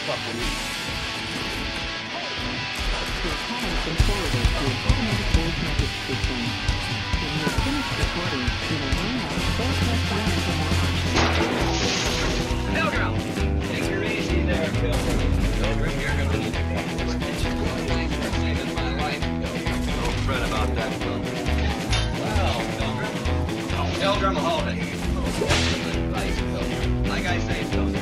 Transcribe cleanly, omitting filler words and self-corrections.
fucking eat. Your call has been forwarded to an automatic voice message system. When you have finished recording, you will hang up or press 1 for more options. Pilgrim! Take her easy there, Pilgrim. Pilgrim, you're gonna need to get this attention. Thanks for saving my life, Pilgrim. Don't fret about that, Pilgrim. Well, Pilgrim. Pilgrim, hold it. Advice, Pilgrim. Like I say, Pilgrim.